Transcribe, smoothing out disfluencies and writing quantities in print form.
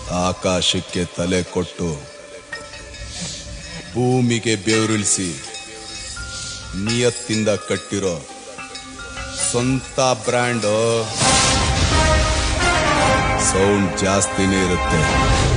ಆಕಾಶಕ್ಕೆ ತಲೆ ಕೊಟ್ಟು ಭೂಮಿಗೆ ಬೆವರಿಳಿಸಿ ನಿಯತ್ತಿಂದ ಕಟ್ಟಿರೋ ಸ್ವಂತ ಬ್ರ್ಯಾಂಡ್ ಸೌಂಡ್ ಜಾಸ್ತಿನೇ ಇರುತ್ತೆ.